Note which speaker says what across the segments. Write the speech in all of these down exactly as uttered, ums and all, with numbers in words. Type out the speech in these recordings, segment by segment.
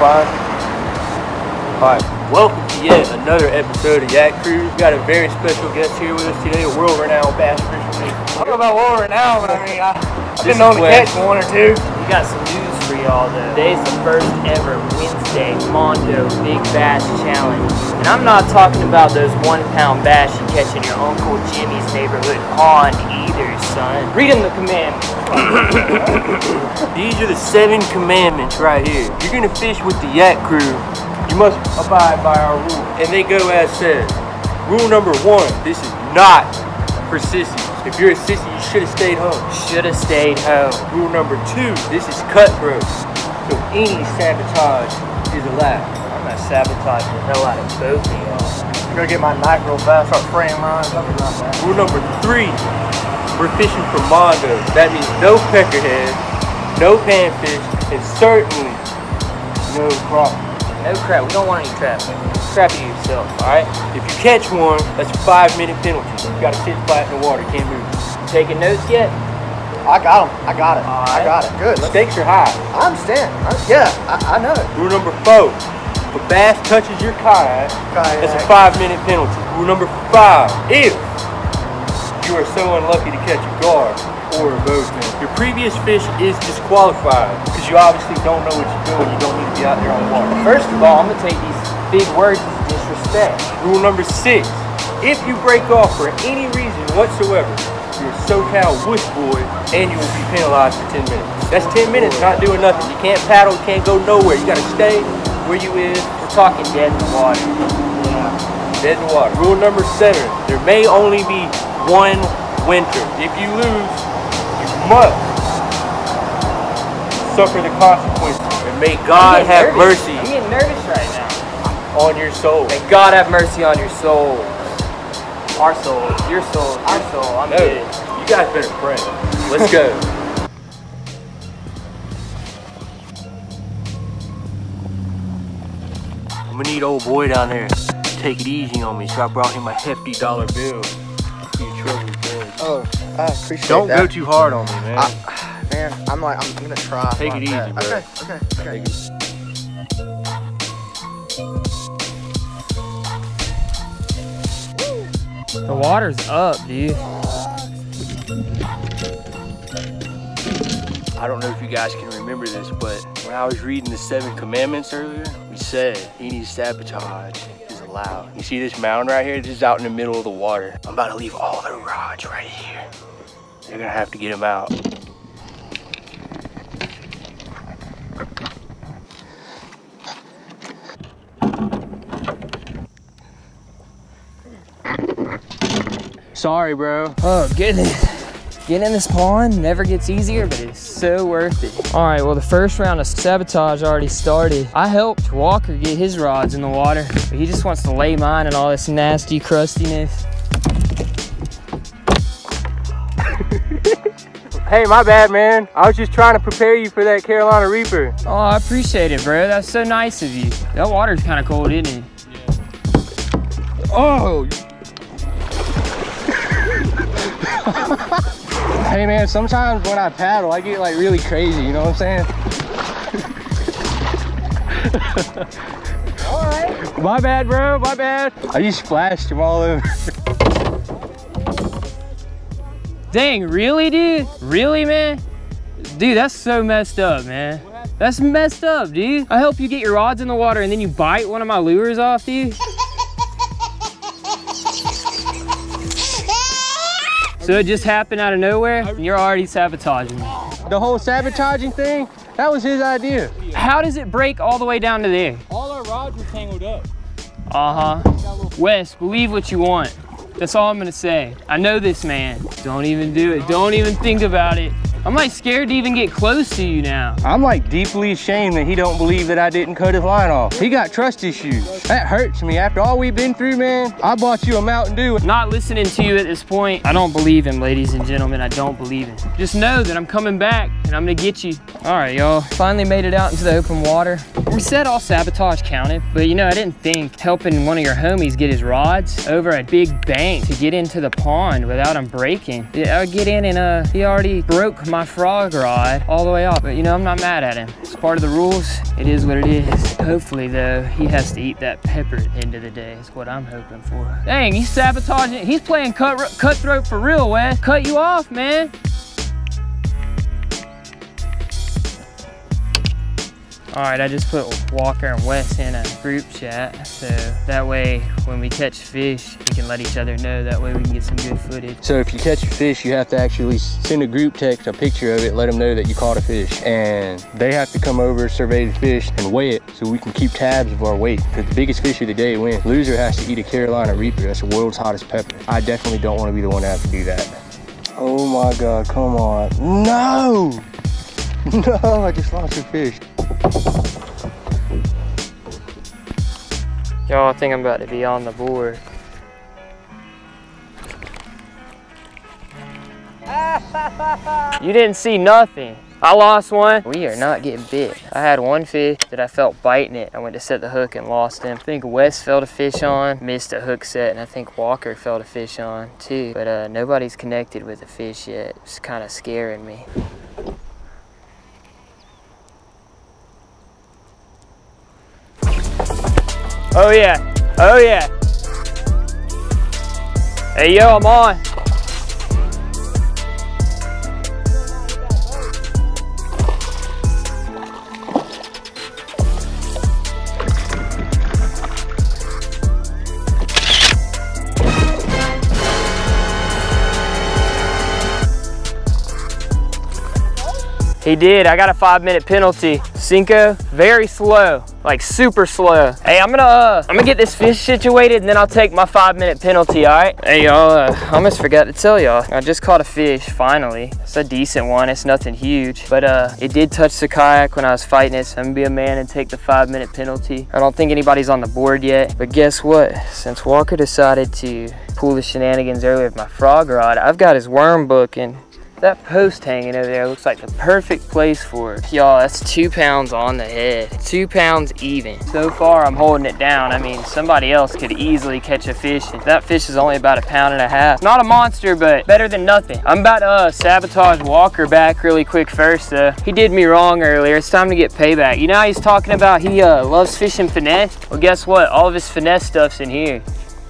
Speaker 1: fine. Alright, welcome to yet another episode of Yak Crew. We've got a very special guest here with us today, a world-renowned bass fisherman.
Speaker 2: I don't know about world-renowned, but I mean, I, I've been known to catch one or two.
Speaker 3: We got some news for y'all though. Today's the first ever Wednesday Mondo Big Bass Challenge. And I'm not talking about those one pound bass you catch in your Uncle Jimmy's neighborhood pond either, son. Read them the commandments.
Speaker 1: These are the seven commandments right here. If you're gonna fish with the Yak Crew, you must abide by our rules. And they go as said. Rule number one, this is not for sissies. If you're a sissy, you should have stayed home.
Speaker 3: Should have stayed home.
Speaker 1: Rule number two, this is cutthroat. So any sabotage is allowed.
Speaker 3: I'm gonna sabotage the hell out of both of y'all.
Speaker 2: I'm gonna get my knife real fast, start frame lines. I'll be right back.
Speaker 1: Rule number three, we're fishing for Mondo. That means no peckerhead, no panfish, and certainly no crappie.
Speaker 3: No crap, we don't want any crap. Crappie yourself, alright?
Speaker 1: If you catch one, that's a five minute penalty. You gotta sit flat in the water, can't move.
Speaker 3: Taking notes yet?
Speaker 2: I got them. I got it.
Speaker 3: All
Speaker 2: I
Speaker 3: right.
Speaker 2: got it. Good.
Speaker 1: The stakes are high.
Speaker 2: I understand. I, yeah, I, I know it.
Speaker 1: Rule number four, if a bass touches your kayak,
Speaker 2: Kayak.
Speaker 1: that's a five minute penalty. Rule number five, if you are so unlucky to catch a guard or a boatman, your previous fish is disqualified because you obviously don't know what you're doing. You don't need to be out there on the water.
Speaker 3: First of all, I'm gonna take these big words as disrespect.
Speaker 1: Rule number six, if you break off for any reason whatsoever, you're a SoCal wush boy and you will be penalized for ten minutes. That's ten minutes not doing nothing. You can't paddle, can't go nowhere. You gotta stay where you is.
Speaker 3: We're talking dead in the water.
Speaker 1: Yeah. Dead in the water. Rule number seven, there may only be one winter. If you lose, you must suffer the consequences. And may God have
Speaker 3: nervous.
Speaker 1: mercy
Speaker 3: I'm getting nervous right now.
Speaker 1: on your soul.
Speaker 3: May God have mercy on your soul. Our soul, your soul, your soul. I'm
Speaker 1: No,
Speaker 3: good.
Speaker 1: you guys better pray. Let's go. I'm gonna need old boy down there to take it easy on me, so I brought him a hefty dollar bill. You trouble, boy.
Speaker 2: Oh, I appreciate
Speaker 1: Don't
Speaker 2: that.
Speaker 1: go too hard on me, man.
Speaker 2: I, man, I'm like, I'm gonna try.
Speaker 1: Take
Speaker 2: like
Speaker 1: it easy,
Speaker 2: that.
Speaker 1: bro.
Speaker 2: Okay, okay, okay.
Speaker 1: Take it.
Speaker 3: The water's up, dude.
Speaker 1: I don't know if you guys can remember this, but when I was reading the seven commandments earlier, we said any sabotage is allowed. You see this mound right here? This is out in the middle of the water. I'm about to leave all the rods right here. They're gonna have to get them out. Sorry, bro.
Speaker 3: Oh, goodness. Getting in this pond never gets easier, but it's so worth it. All right, well, the first round of sabotage already started. I helped Walker get his rods in the water, but he just wants to lay mine in all this nasty crustiness.
Speaker 1: Hey, my bad, man. I was just trying to prepare you for that Carolina Reaper.
Speaker 3: Oh, I appreciate it, bro. That's so nice of you. That water's kind of cold, isn't it?
Speaker 1: Oh! Hey man, sometimes when I paddle, I get like really crazy, you know what I'm saying?
Speaker 3: All right.
Speaker 1: My bad, bro, my bad. I just splashed him all over.
Speaker 3: Dang, really, dude? Really, man? Dude, that's so messed up, man. That's messed up, dude. I help you get your rods in the water and then you bite one of my lures off, dude. So it just happened out of nowhere and you're already sabotaging me.
Speaker 1: The whole sabotaging thing, that was his idea.
Speaker 3: How does it break all the way down to there?
Speaker 4: All our rods were tangled up.
Speaker 3: Uh-huh. Wes, believe what you want. That's all I'm gonna say. I know this man. Don't even do it. Don't even think about it. I'm like scared to even get close to you now.
Speaker 1: I'm like deeply ashamed that he don't believe that I didn't cut his line off. He got trust issues. That hurts me. After all we've been through, man, I bought you a Mountain Dew.
Speaker 3: Not listening to you at this point. I don't believe him, ladies and gentlemen. I don't believe him. Just know that I'm coming back and I'm gonna get you. All right, y'all. Finally made it out into the open water. We said all sabotage counted, but you know, I didn't think helping one of your homies get his rods over a big bank to get into the pond without him breaking. I would get in and uh, he already broke my frog rod all the way off. But you know, I'm not mad at him. It's part of the rules. It is what it is. Hopefully though, he has to eat that pepper at the end of the day. Is what I'm hoping for. Dang, he's sabotaging. He's playing cut, cutthroat for real, Wes. Cut you off, man. All right, I just put Walker and Wes in a group chat, so that way when we catch fish, we can let each other know. That way we can get some good footage.
Speaker 1: So if you catch a fish, you have to actually send a group text a picture of it, let them know that you caught a fish. And they have to come over, survey the fish, and weigh it so we can keep tabs of our weight. Because the biggest fish of the day wins. Loser has to eat a Carolina Reaper. That's the world's hottest pepper. I definitely don't want to be the one to have to do that. Oh my God, come on. No! No, I just lost a fish.
Speaker 3: Y'all, I think I'm about to be on the board. You didn't see nothing. I lost one. We are not getting bit. I had one fish that I felt biting it. I went to set the hook and lost him. I think Wes felt a fish on, missed a hook set, and I think Walker felt a fish on too. But uh, nobody's connected with a fish yet. It's kind of scaring me. Oh yeah, oh yeah. Hey yo, I'm on. He did. I got a five minute penalty. Cinco, very slow, like super slow. Hey, I'm gonna uh, I'm gonna get this fish situated and then I'll take my five minute penalty, all right? Hey y'all, uh, I almost forgot to tell y'all. I just caught a fish, finally. It's a decent one, it's nothing huge. But uh, it did touch the kayak when I was fighting it, so I'm gonna be a man and take the five minute penalty. I don't think anybody's on the board yet, but guess what? Since Walker decided to pull the shenanigans earlier with my frog rod, I've got his worm book and that post hanging over there looks like the perfect place for it. Y'all, that's two pounds on the head. Two pounds even. So far, I'm holding it down. I mean, somebody else could easily catch a fish. That fish is only about a pound and a half. Not a monster, but better than nothing. I'm about to uh, sabotage Walker back really quick first, though. He did me wrong earlier. It's time to get payback. You know how he's talking about he uh, loves fishing finesse? Well, guess what? All of his finesse stuff's in here.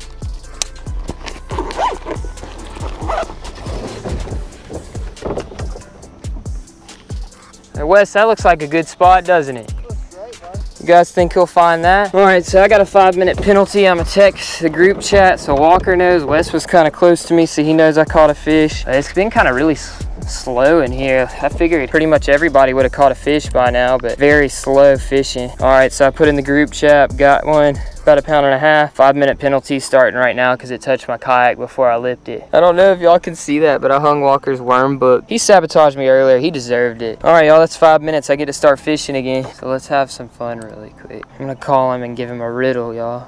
Speaker 3: Hey Wes, that looks like a good spot, doesn't it?
Speaker 2: Looks great, bud.
Speaker 3: You guys think he'll find that? All right, so I got a five minute penalty. I'm gonna text the group chat so Walker knows. Wes was kind of close to me, so he knows I caught a fish. It's been kind of really slow in here. I figured pretty much everybody would have caught a fish by now, but very slow fishing. All right, so I put in the group chat, got one. About a pound and a half. Five minute penalty starting right now because it touched my kayak before I lipped it. I don't know if y'all can see that, but I hung Walker's worm book. He sabotaged me earlier. He deserved it. All right, y'all, that's five minutes. I get to start fishing again. So let's have some fun really quick. I'm gonna call him and give him a riddle, y'all.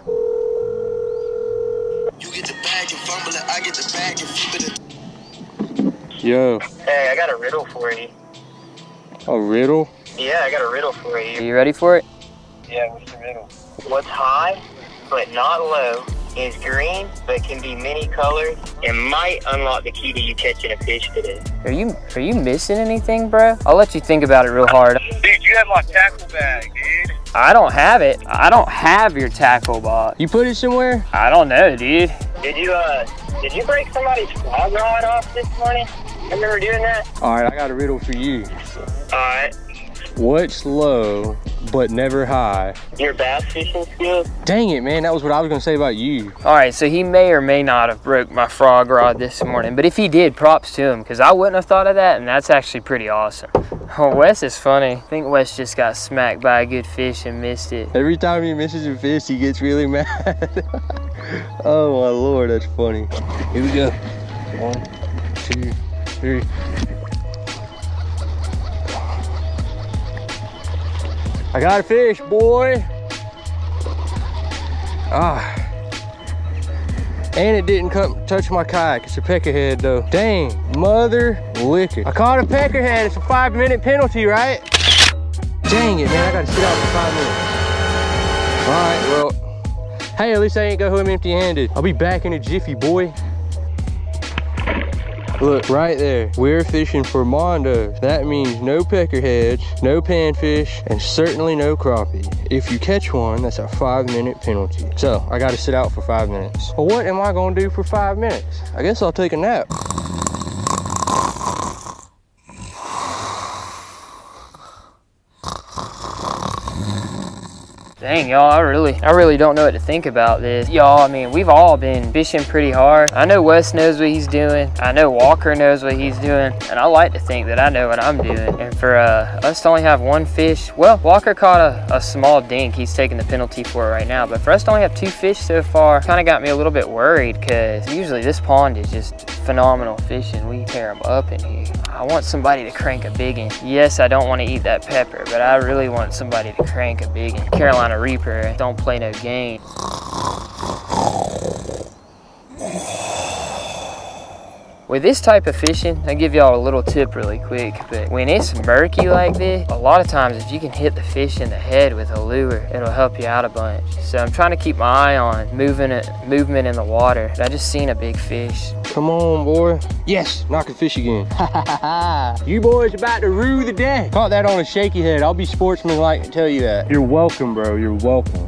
Speaker 5: You get the bag and fumble it, I get the bag and flip it.
Speaker 1: Yo.
Speaker 3: Hey, I got a riddle for you.
Speaker 1: A riddle?
Speaker 3: Yeah, I got a riddle for you. Are you ready for it?
Speaker 2: Yeah, what's the riddle?
Speaker 3: What's high but not low is green but can be many colors and might unlock the key to you catching a fish today. Are you are you missing anything, bro? I'll let you think about it real hard.
Speaker 2: Dude, you have my tackle bag, dude.
Speaker 3: I don't have it. I don't have your tackle box.
Speaker 1: You put it somewhere?
Speaker 3: I don't know, dude.
Speaker 6: Did you uh did you break somebody's frog rod off this morning? I remember doing that.
Speaker 1: All right, I got a riddle for you.
Speaker 6: All right.
Speaker 1: What's low but never high?
Speaker 6: Your bass fishing skills?
Speaker 1: Dang it, man, that was what I was gonna say about you.
Speaker 3: All right, so he may or may not have broke my frog rod this morning, but if he did, props to him, because I wouldn't have thought of that, and that's actually pretty awesome. Oh, Wes is funny. I think Wes just got smacked by a good fish and missed it.
Speaker 1: Every time he misses a fish, he gets really mad. Oh my Lord, that's funny. Here we go. One, two, three. I got a fish, boy. Ah. And it didn't come touch my kayak. It's a peckerhead though. Dang, mother liquor. I caught a peckerhead. It's a five minute penalty, right? Dang it, man, I gotta sit out for five minutes. All right, well, hey, at least I ain't go home empty handed. I'll be back in a jiffy, boy. Look, right there. We're fishing for Mondo. That means no peckerheads, no panfish, and certainly no crappie. If you catch one, that's a five minute penalty. So I gotta sit out for five minutes. Well, what am I gonna do for five minutes? I guess I'll take a nap.
Speaker 3: Dang, y'all, I really, I really don't know what to think about this. Y'all, I mean, we've all been fishing pretty hard. I know Wes knows what he's doing. I know Walker knows what he's doing. And I like to think that I know what I'm doing. And for uh, us to only have one fish, well, Walker caught a, a small dink. He's taking the penalty for it right now. But for us to only have two fish so far, kind of got me a little bit worried because usually this pond is just phenomenal fishing. We tear them up in here. I want somebody to crank a biggin. Yes, I don't want to eat that pepper, but I really want somebody to crank a biggin. Carolina Reaper, don't play no game. With this type of fishing, I'll give y'all a little tip really quick, but when it's murky like this, a lot of times if you can hit the fish in the head with a lure, it'll help you out a bunch. So I'm trying to keep my eye on moving it, movement in the water. I just seen a big fish.
Speaker 1: Come on, boy. Yes, knocking fish again. You boys about to rue the day. Caught that on a shaky head. I'll be sportsmanlike and tell you that. You're welcome, bro. You're welcome.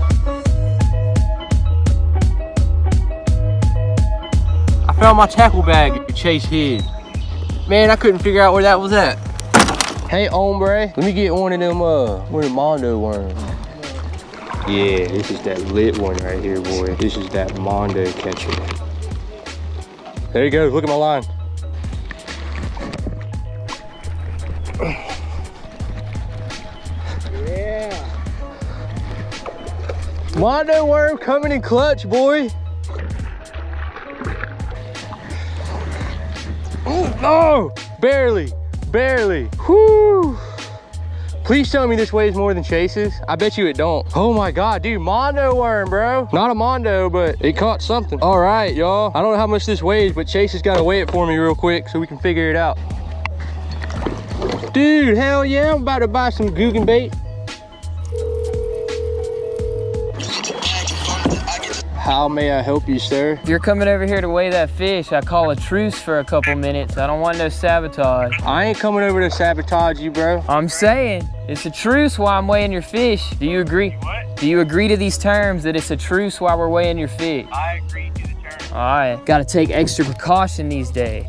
Speaker 1: I found my tackle bag Chase hid. Man, I couldn't figure out where that was at. Hey, hombre, let me get one of them, uh, one of the Mondo worms. Yeah, this is that lit one right here, boy. This is that Mondo catcher. There you go, look at my line. Yeah. Mondo worm coming in clutch, boy. Oh, barely, barely. Whoo. Please tell me this weighs more than Chase's. I bet you it don't. Oh my God, dude, Mondo worm, bro. Not a Mondo, but it caught something. All right, y'all. I don't know how much this weighs, but Chase has got to weigh it for me real quick so we can figure it out. Dude, hell yeah, I'm about to buy some Guggen bait. How may I help you, sir?
Speaker 3: If you're coming over here to weigh that fish, I call a truce for a couple minutes. I don't want no sabotage.
Speaker 1: I ain't coming over to sabotage you, bro.
Speaker 3: I'm saying, it's a truce while I'm weighing your fish. Do you agree?
Speaker 4: What?
Speaker 3: Do you agree to these terms that it's a truce while we're weighing your fish?
Speaker 4: I agree to the terms.
Speaker 3: All right, gotta take extra precaution these days.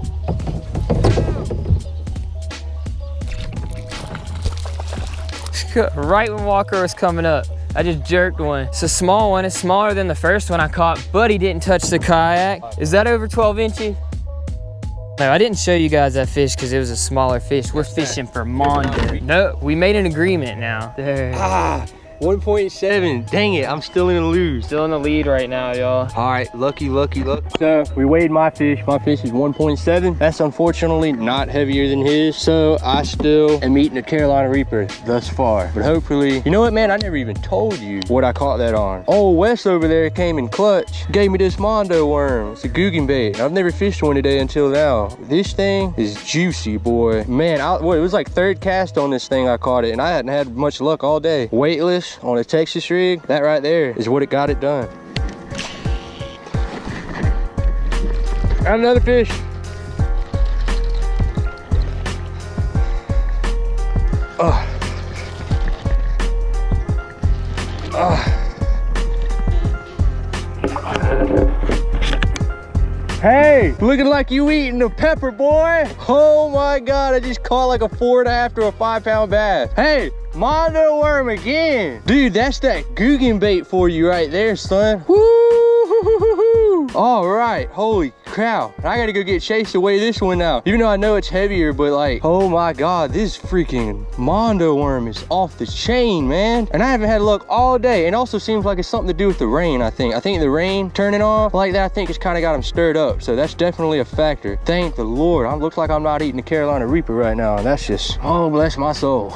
Speaker 3: Right when Walker was coming up, I just jerked one. It's a small one. It's smaller than the first one I caught, but he didn't touch the kayak. Is that over twelve inches? No, I didn't show you guys that fish because it was a smaller fish. We're fishing for Mondo. No, we made an agreement now. There.
Speaker 1: Ah, one point seven. Dang it, I'm still in the lose.
Speaker 3: Still in the lead right now, y'all.
Speaker 1: All right, lucky, lucky, lucky. So we weighed my fish. My fish is one point seven. That's unfortunately not heavier than his. So I still am eating a Carolina Reaper thus far. But hopefully, you know what, man? I never even told you what I caught that on. Oh, Wes over there came in clutch. Gave me this Mondo worm. It's a Guggen bait. I've never fished one today until now. This thing is juicy, boy. Man, I, what, it was like third cast on this thing I caught it, and I hadn't had much luck all day. Weightless on a Texas rig. That right there is what it got it done. Got another fish. Oh. Oh. Hey, looking like you eating a pepper, boy. Oh my God, I just caught like a four and a half to a five pound bass. Hey, Mondo worm again. Dude, that's that Guggen bait for you right there, son. Woo! All right, holy cow. I gotta go get Chase to weigh this one now. Even though I know it's heavier, but like, oh my God, this freaking Mondo worm is off the chain, man. And I haven't had luck all day. It also seems like it's something to do with the rain, I think. I think the rain turning off like that, I think it's kind of got him stirred up. So that's definitely a factor. Thank the Lord. I looks like I'm not eating a Carolina Reaper right now. And that's just, oh, bless my soul.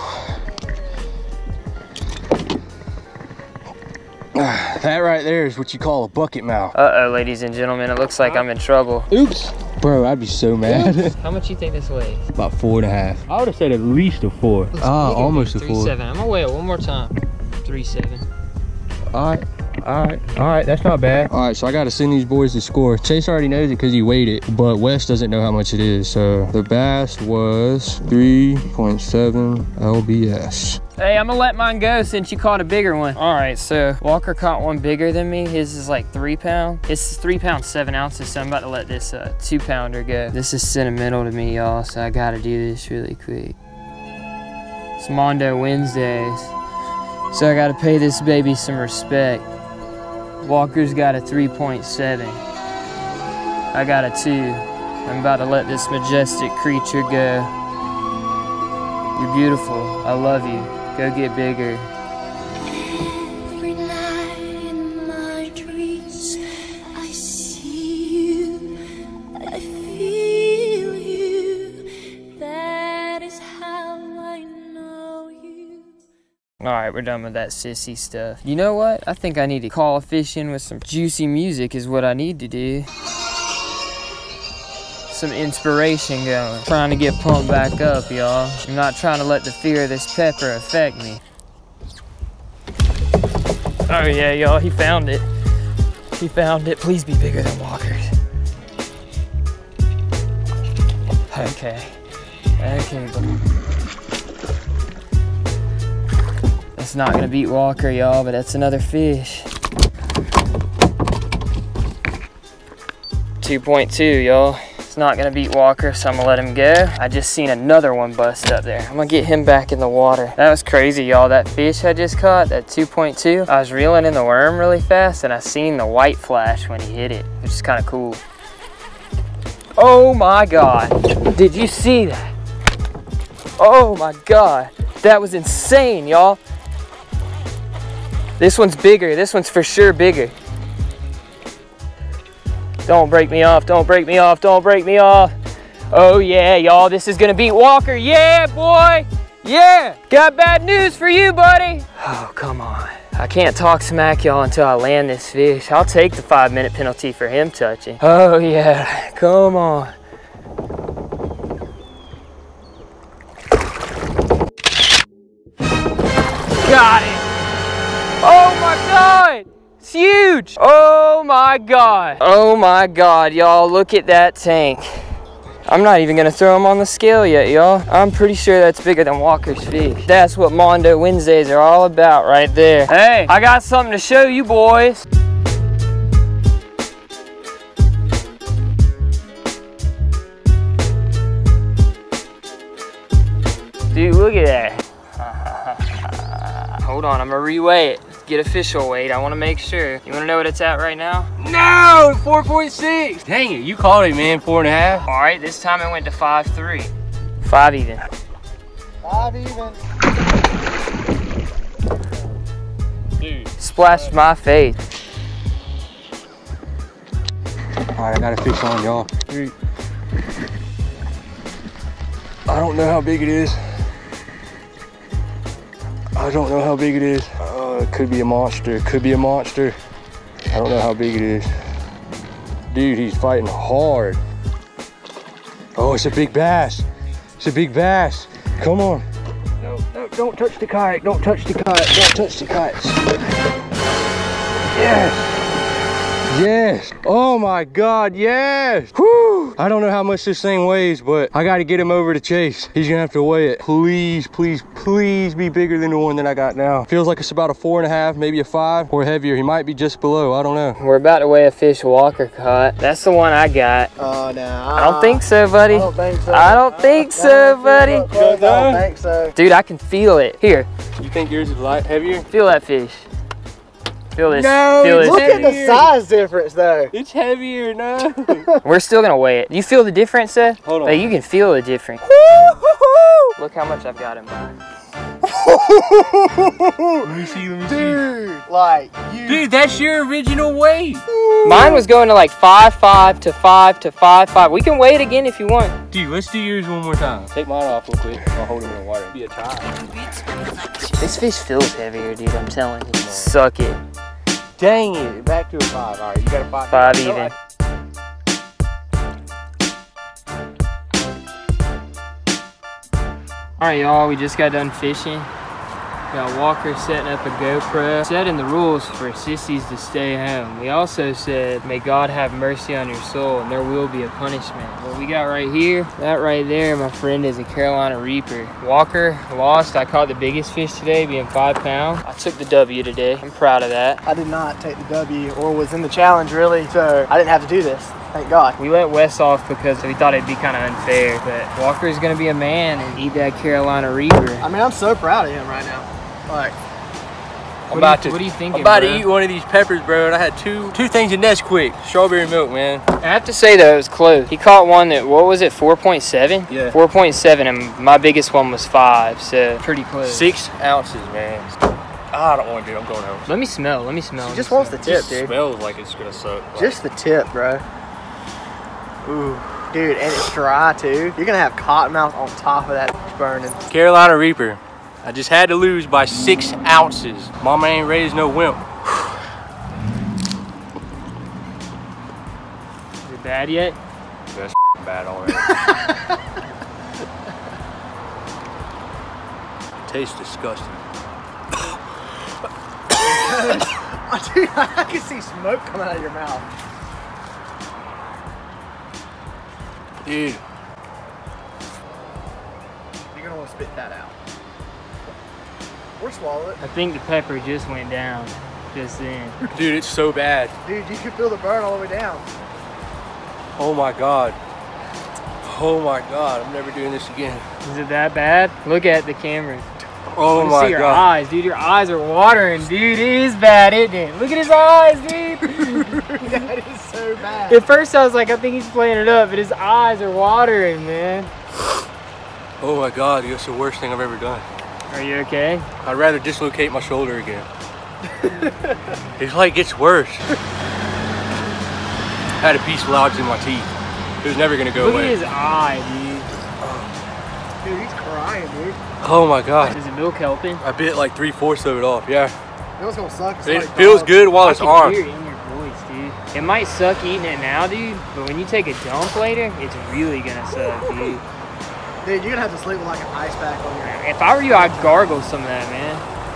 Speaker 1: That right there is what you call a bucket mouth.
Speaker 3: Uh-oh, ladies and gentlemen, it looks like I'm in trouble.
Speaker 1: Oops. Bro, I'd be so mad.
Speaker 3: How much you think this weighs?
Speaker 1: About four and a half. I would have said at least a four. Ah, almost a four.
Speaker 3: Three seven. I'm gonna weigh it one more time. Three seven.
Speaker 1: All right. All right, all right, that's not bad. All right, so I got to send these boys the score. Chase already knows it because he weighed it, but Wes doesn't know how much it is. So the bass was three point seven L B S.
Speaker 3: Hey, I'm gonna let mine go since you caught a bigger one. All right, so Walker caught one bigger than me. His is like three pound. His is three pounds, seven ounces. So I'm about to let this uh, two pounder go. This is sentimental to me, y'all, so I gotta do this really quick. It's Mondo Wednesdays, so I gotta pay this baby some respect. Walker's got a three point seven. I got a two. I'm about to let this majestic creature go. You're beautiful. I love you. Go get bigger.
Speaker 7: Every night in my dreams, I see you, I feel you. That is how I know you.
Speaker 3: All right, we're done with that sissy stuff. You know what? I think I need to call a fish in with some juicy music is what I need to do. Some inspiration going. Trying to get pumped back up, y'all. I'm not trying to let the fear of this pepper affect me. Oh yeah, y'all, he found it. He found it. Please be bigger than Walker's. Okay. Okay, but that's not gonna beat Walker, y'all, but that's another fish. two point two, y'all. It's not gonna beat Walker, so I'm gonna let him go. I just seen another one bust up there. I'm gonna get him back in the water. That was crazy, y'all. That fish I just caught, that two point two, I was reeling in the worm really fast and I seen the white flash when he hit it, which is kind of cool. Oh my God, did you see that? Oh my God, that was insane, y'all. This one's bigger, this one's for sure bigger. Don't break me off, don't break me off, don't break me off. Oh yeah, y'all, this is gonna beat Walker. Yeah, boy, yeah. Got bad news for you, buddy. Oh, come on. I can't talk smack, y'all, until I land this fish. I'll take the five minute penalty for him touching. Oh yeah, come on. Got it. Oh my God. It's huge. Oh my God. Oh my God, y'all, look at that tank. I'm not even gonna throw him on the scale yet, y'all. I'm pretty sure that's bigger than Walker's fish. That's what Mondo Wednesdays are all about right there. Hey, I got something to show you boys. Dude, look at that. Hold on, I'm gonna reweigh it. Get official weight. I want to make sure. You want to know what it's at right now?
Speaker 1: No, four point six. Dang it, you called it, man. Four and a half.
Speaker 3: All right, this time it went to five three. Five even.
Speaker 2: Five even.
Speaker 3: Dude. Splashed my face.
Speaker 1: All right, I got a fish on, y'all. I don't know how big it is. I don't know how big it is. Uh, it could be a monster. It could be a monster. I don't know how big it is. Dude, he's fighting hard. Oh, it's a big bass. It's a big bass. Come on. No, no, don't touch the kayak. Don't touch the kayak. Don't touch the kayaks. Yes. Yes. Oh my God, yes. Whew. I don't know how much this thing weighs, but I got to get him over to Chase. He's gonna have to weigh it. Please, please, please be bigger than the one that I got now. Feels like it's about a four and a half, maybe a five, or heavier. He might be just below, I don't know.
Speaker 3: We're about to weigh a fish Walker caught. That's the one I got.
Speaker 2: Oh, uh, no.
Speaker 3: I don't think so, buddy.
Speaker 2: I don't think so.
Speaker 3: I don't think so, buddy.
Speaker 2: I don't think so.
Speaker 3: Dude, I can feel it. Here,
Speaker 1: You think yours is light, heavier?
Speaker 3: feel that fish. Feel this.
Speaker 2: No,
Speaker 3: feel
Speaker 2: look
Speaker 3: this.
Speaker 2: at the size difference though.
Speaker 1: It's heavier, no.
Speaker 3: We're still gonna weigh it. You feel the difference, Seth?
Speaker 1: Hold on.
Speaker 3: Like, you can feel the difference. Look how much I've got him by.
Speaker 1: Let me see, let me see.
Speaker 2: Dude, like you.
Speaker 1: Dude, that's your original weight.
Speaker 3: Mine was going to like five five to five to five five. We can weigh it again if you want.
Speaker 1: Dude, let's do yours one more time. Take mine off real quick. I'll hold him in the water. Be a tie.
Speaker 3: This fish feels heavier, dude. I'm telling you. Suck it.
Speaker 1: Dang it, back to a five. All right, you got a five.
Speaker 3: Five even. All right, y'all, we just got done fishing. Got Walker setting up a GoPro. Setting the rules for sissies to stay home. We also said, may God have mercy on your soul and there will be a punishment. What we got right here, that right there, my friend, is a Carolina Reaper. Walker lost. I caught the biggest fish today, being five pounds. I took the W today. I'm proud of that.
Speaker 2: I did not take the W or was in the challenge really, so I didn't have to do this. Thank God.
Speaker 3: We let Wes off because we thought it'd be kind of unfair, but Walker's gonna be a man and eat that Carolina Reaper.
Speaker 2: I mean, I'm so proud of him right now. Like,
Speaker 1: I'm about to.
Speaker 3: What are you thinking,
Speaker 1: I'm about
Speaker 3: bro?
Speaker 1: to eat one of these peppers, bro. And I had two two things in Nesquik. Strawberry milk, man.
Speaker 3: I have to say though, it was close. He caught one that, what was it, four point seven?
Speaker 1: Yeah.
Speaker 3: four point seven, and my biggest one was five, so pretty close.
Speaker 1: Six ounces, man. Ah, I don't want to do it. I'm going home.
Speaker 3: Let me smell. Let me smell.
Speaker 2: he just wants the
Speaker 1: It
Speaker 2: tip,
Speaker 1: just
Speaker 2: dude.
Speaker 1: smells like it's gonna suck. Like,
Speaker 2: Just the tip, bro. Ooh, dude, and it's dry too. You're gonna have cottonmouth on top of that burning.
Speaker 1: Carolina Reaper. I just had to lose by six ounces. Mama ain't raised no wimp.
Speaker 3: Is it bad yet?
Speaker 1: That's bad already. Tastes disgusting.
Speaker 2: Dude, I can see smoke coming out of your mouth.
Speaker 1: Dude.
Speaker 2: You're gonna want to spit that out. Or swallow it.
Speaker 3: I think the pepper just went down just then.
Speaker 1: Dude, it's so bad.
Speaker 2: Dude, you can feel the burn all the way down.
Speaker 1: Oh my God. Oh my God, I'm never doing this again.
Speaker 3: Is it that bad? Look at the camera.
Speaker 1: Oh
Speaker 3: Let me
Speaker 1: my
Speaker 3: see your
Speaker 1: God.
Speaker 3: eyes, dude. Your eyes are watering, dude. It is bad, isn't it? Look at his eyes, dude.
Speaker 2: That is so bad.
Speaker 3: At first I was like, I think he's playing it up, but his eyes are watering, man.
Speaker 1: Oh my God, that's the worst thing I've ever done.
Speaker 3: Are you okay?
Speaker 1: I'd rather dislocate my shoulder again. It's like it gets worse. I had a piece lodged in my teeth. It was never gonna go
Speaker 3: Look
Speaker 1: away.
Speaker 3: at his eye,
Speaker 2: Dude, he's crying, dude.
Speaker 1: Oh my
Speaker 3: dude.
Speaker 1: God.
Speaker 3: Is the milk helping?
Speaker 1: I bit like three fourths of it off, yeah.
Speaker 2: You know what's gonna suck? It's
Speaker 1: It
Speaker 2: like
Speaker 1: feels
Speaker 2: dog.
Speaker 1: good while
Speaker 3: I
Speaker 1: it's
Speaker 3: can
Speaker 1: on.
Speaker 3: hear it in your voice, dude. It might suck eating it now, dude, but when you take a dump later, it's really gonna suck, dude.
Speaker 2: Dude, you're gonna have to sleep with like an ice pack on your head.
Speaker 3: If I were you, I'd gargle some of that, man.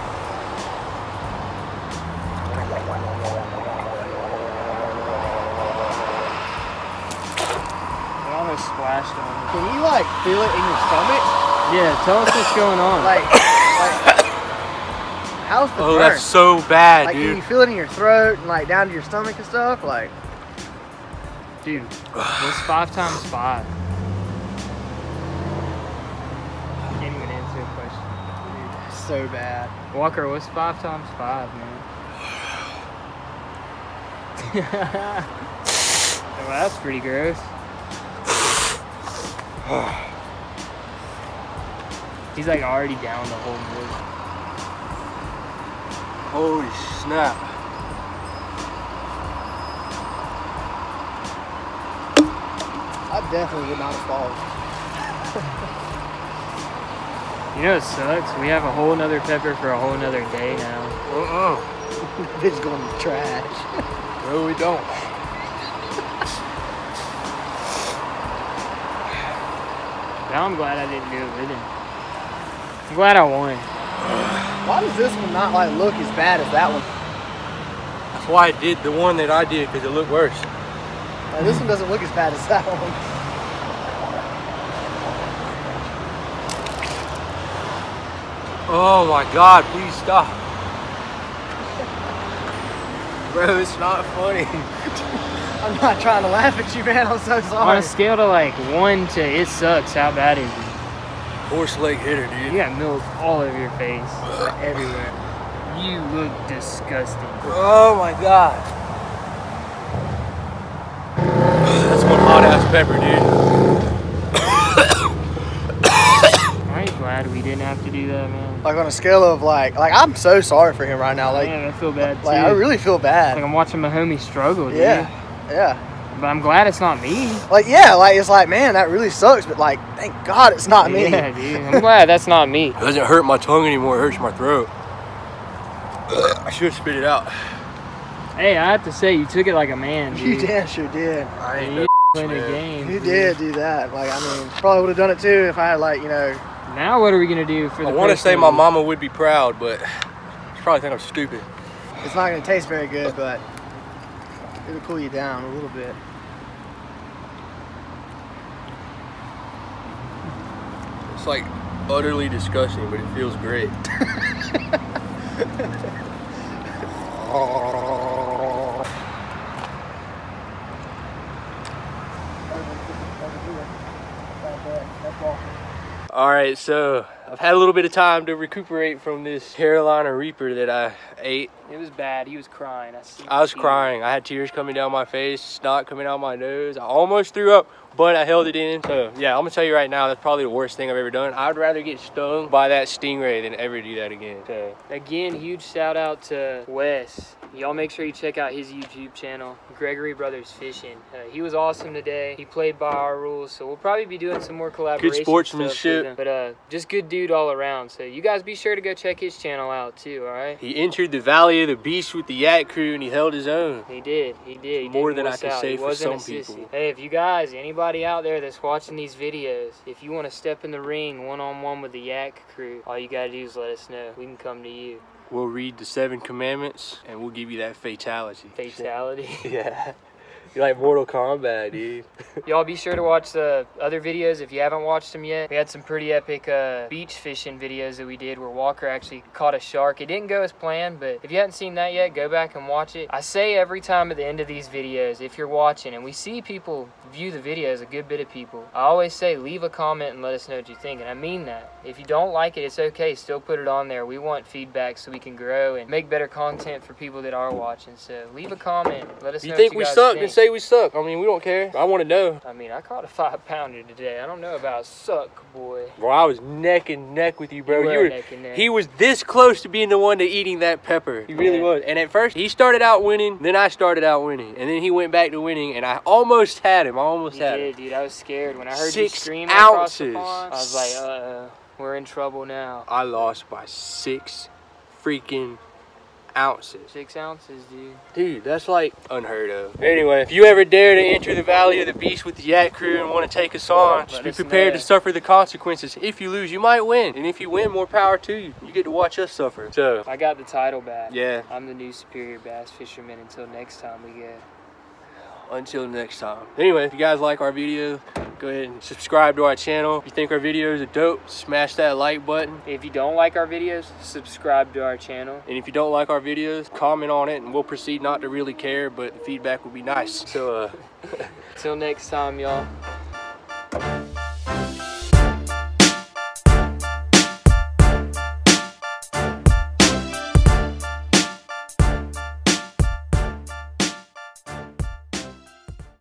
Speaker 3: It almost splashed on me.
Speaker 2: Can you like feel it in your stomach?
Speaker 3: Yeah, tell us what's going on.
Speaker 2: Like, like how's the
Speaker 1: Oh,
Speaker 2: burn?
Speaker 1: that's so bad,
Speaker 2: Like, can
Speaker 1: dude.
Speaker 2: you feel it in your throat and like down to your stomach and stuff? Like,
Speaker 3: dude, what's five times five? Can't even answer a question.
Speaker 2: so bad.
Speaker 3: Walker, what's five times five, man? Well, that's pretty gross. He's like already down the whole board.
Speaker 1: Holy snap.
Speaker 2: I definitely would not have followed.
Speaker 3: You know it sucks? We have a whole nother pepper for a whole nother day now.
Speaker 1: Uh-uh.
Speaker 2: Bitch going to the trash.
Speaker 1: No, we don't.
Speaker 3: Now I'm glad I didn't do it with him. I'm glad I won.
Speaker 2: Why does this one not like look as bad as that one?
Speaker 1: That's why I did the one that I did, because it looked worse.
Speaker 2: Like, this one doesn't look as bad as that one.
Speaker 1: Oh my God, please stop. Bro, it's not funny.
Speaker 2: I'm not trying to laugh at you, man. I'm so
Speaker 3: On
Speaker 2: sorry.
Speaker 3: a scale to like one to it sucks, how bad is it?
Speaker 1: Horse leg hitter,
Speaker 3: You
Speaker 1: dude.
Speaker 3: got milk all over your face. Everywhere. You look disgusting.
Speaker 1: Oh my God. That's one hot ass pepper, dude.
Speaker 3: Aren't you glad we didn't have to do that, man?
Speaker 2: Like on a scale of like, like I'm so sorry for him right now. Like,
Speaker 3: Man, I feel bad too.
Speaker 2: like I really feel
Speaker 3: Like
Speaker 2: bad.
Speaker 3: I'm watching my homie struggle, dude.
Speaker 2: Yeah, yeah.
Speaker 3: But I'm glad it's not me.
Speaker 2: Like, yeah, like it's like, man, that really sucks. But like, thank God it's not me.
Speaker 3: Yeah, dude. I'm glad that's not me.
Speaker 1: It doesn't hurt my tongue anymore, it hurts my throat. I should have spit it out.
Speaker 3: Hey, I have to say, you took it like a man,
Speaker 2: You
Speaker 3: dude.
Speaker 2: damn sure did.
Speaker 1: I ain't
Speaker 3: You
Speaker 1: no
Speaker 3: playing the
Speaker 1: man.
Speaker 3: game.
Speaker 2: You
Speaker 3: dude.
Speaker 2: did do that. Like, I mean, probably would have done it too if I had like, you know,
Speaker 3: Now what are we gonna do for the
Speaker 1: I want to say
Speaker 3: person
Speaker 1: my
Speaker 3: who-
Speaker 1: mama would be proud, but she probably think I'm stupid.
Speaker 2: It's not gonna taste very good, but it'll cool you down a little bit.
Speaker 1: It's like utterly disgusting, but it feels great. All right, so I've had a little bit of time to recuperate from this Carolina Reaper that I ate.
Speaker 3: It was bad. He was crying. I, see
Speaker 1: I was
Speaker 3: tears.
Speaker 1: crying. I had tears coming down my face, snot coming out my nose. I almost threw up, but I held it in. So yeah, I'm gonna tell you right now, that's probably the worst thing I've ever done. I'd rather get stung by that stingray than ever do that again. So
Speaker 3: Again, huge shout out to Wes. Y'all make sure you check out his YouTube channel, Gregory Brothers Fishing. Uh, he was awesome today. He played by our rules, so we'll probably be doing some more collaboration
Speaker 1: sportsmanship.
Speaker 3: stuff with him. But uh, just good dude all around. So you guys be sure to go check his channel out too, all right?
Speaker 1: he entered the Valley of the Beast with the Yak Crew and he held his own.
Speaker 3: He did, he did. He
Speaker 1: More
Speaker 3: didn't
Speaker 1: than I
Speaker 3: wuss
Speaker 1: can
Speaker 3: out.
Speaker 1: say
Speaker 3: He
Speaker 1: for
Speaker 3: wasn't
Speaker 1: some
Speaker 3: a sissy.
Speaker 1: people.
Speaker 3: Hey, if you guys, anybody out there that's watching these videos, if you want to step in the ring one-on-one with the Yak Crew, all you gotta do is let us know. We can come to you.
Speaker 1: We'll read the seven commandments and we'll give you that fatality.
Speaker 3: Fatality.
Speaker 1: Yeah. You're like Mortal Kombat, dude.
Speaker 3: Y'all be sure to watch the other videos if you haven't watched them yet. We had some pretty epic uh, beach fishing videos that we did where Walker actually caught a shark. It didn't go as planned, but if you haven't seen that yet, go back and watch it. I say every time at the end of these videos, if you're watching, and we see people view the videos, a good bit of people, I always say leave a comment and let us know what you think, and I mean that. If you don't like it, it's okay. Still put it on there. We want feedback so we can grow and make better content for people that are watching. So leave a comment. Let us
Speaker 1: If you
Speaker 3: know
Speaker 1: think
Speaker 3: what
Speaker 1: we
Speaker 3: you guys
Speaker 1: suck,
Speaker 3: think.
Speaker 1: then say we suck. I mean, we don't care. I want to know.
Speaker 3: I mean, I caught a five pounder today. I don't know about suck, boy.
Speaker 1: Bro, I was neck and neck with you, bro.
Speaker 3: You
Speaker 1: You
Speaker 3: were
Speaker 1: were,
Speaker 3: neck and neck.
Speaker 1: He was this close to being the one to eating that pepper. He really
Speaker 3: Yeah.
Speaker 1: was. And at first, he started out winning, then I started out winning. And then he went back to winning, and I almost had him. I almost
Speaker 3: You
Speaker 1: had
Speaker 3: did,
Speaker 1: him.
Speaker 3: dude. I was scared when I heard
Speaker 1: Six
Speaker 3: you scream across the
Speaker 1: ounces.
Speaker 3: pond. I was like, uh-oh, we're in trouble now.
Speaker 1: I lost by six freaking ounces.
Speaker 3: Six ounces, dude.
Speaker 1: Dude, that's like unheard of. Anyway, if you ever dare to enter the Valley of the Beast with the Yak Crew and want to take us on, just
Speaker 3: Let
Speaker 1: be
Speaker 3: us
Speaker 1: prepared
Speaker 3: know.
Speaker 1: to suffer the consequences. If you lose, you might win. And if you win, more power to you. You get to watch us suffer. So,
Speaker 3: I got the title back.
Speaker 1: yeah,
Speaker 3: I'm the new superior bass fisherman until next time we go.
Speaker 1: until next time. Anyway, if you guys like our video, go ahead and subscribe to our channel. If you think our videos are dope, smash that like button.
Speaker 3: If you don't like our videos, subscribe to our channel.
Speaker 1: And if you don't like our videos, comment on it and we'll proceed not to really care, but the feedback will be nice. So, uh,
Speaker 3: Till next time, y'all.